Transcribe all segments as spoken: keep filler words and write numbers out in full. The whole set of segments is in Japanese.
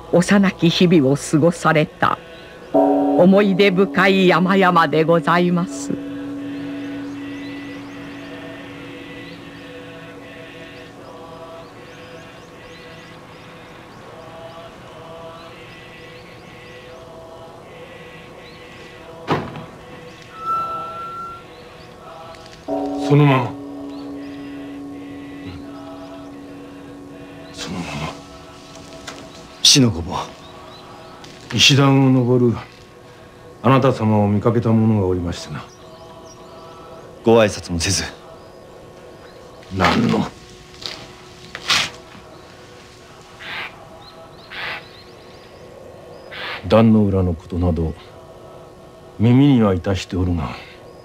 幼き日々を過ごされた思い出深い山々でございます。 そのまま、うん、そのまま。 四の五も石段を登るあなた様を見かけた者がおりましてな。 ご挨拶もせず。 何の。壇の浦のことなど耳にはいたしておるが、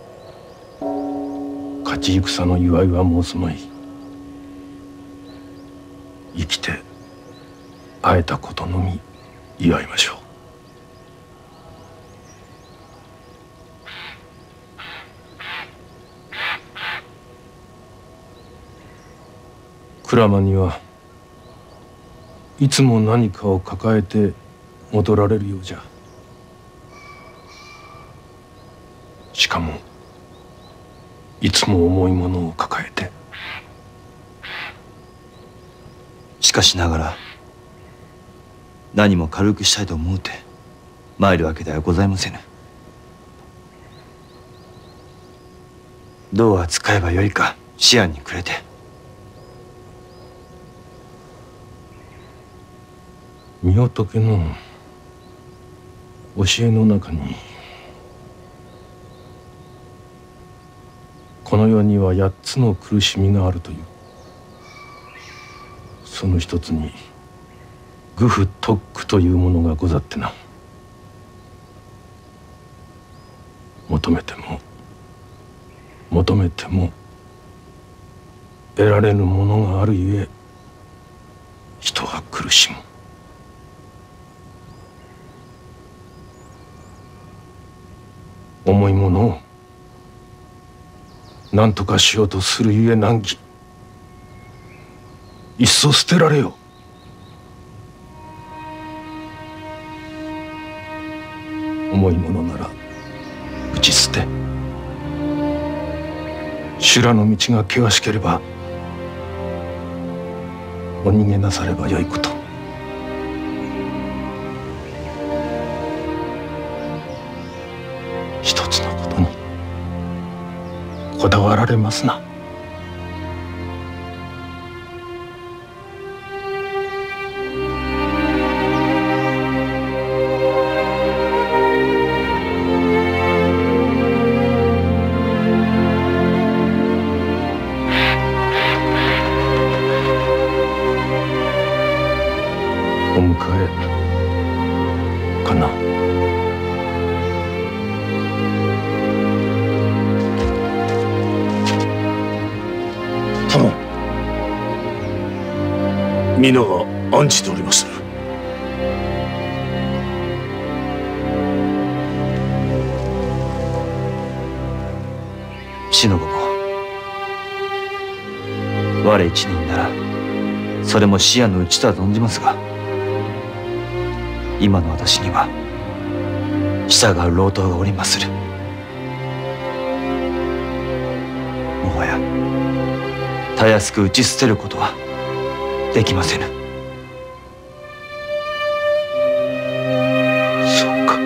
勝ち戦の祝いは申すまい。生きて会えたことのみ祝いましょう。鞍馬にはいつも何かを抱えて戻られるようじゃ。しかもいつも重いものを抱えて。 しかしながら何も軽くしたいと思うて参るわけではございませぬ。どう扱えばよいか思案にくれて。 御仏の教えの中に、この世には八つの苦しみがあるという。その一つに愚夫特苦というものがござってな。求めても求めても得られぬものがあるゆえ人は苦しむ。重いものを何とかしようとするゆえ難儀。いっそ捨てられよ。重いものなら打ち捨て、修羅の道が険しければお逃げなさればよいこと。一つのことにこだわられますな。お迎えかな。 殿、皆が案じておりまする。 四の五も我一人ならそれも視野のうちとは存じますが、今の私には従う老頭がおりまする。もはやたやすく打ち捨てることはできませぬ。 そうか。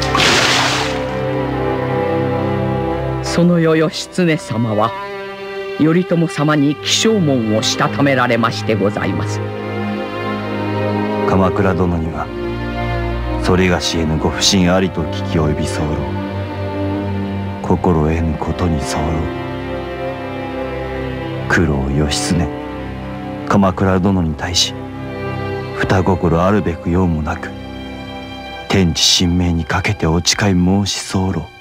その夜義経様は頼朝様に起請文をしたためられましてございます。 鎌倉殿にはそれがしへのご不審ありと聞き及び候。心得ぬことに候。九郎義経鎌倉殿に対し二心あるべく用もなく天地神明にかけてお誓い申し候。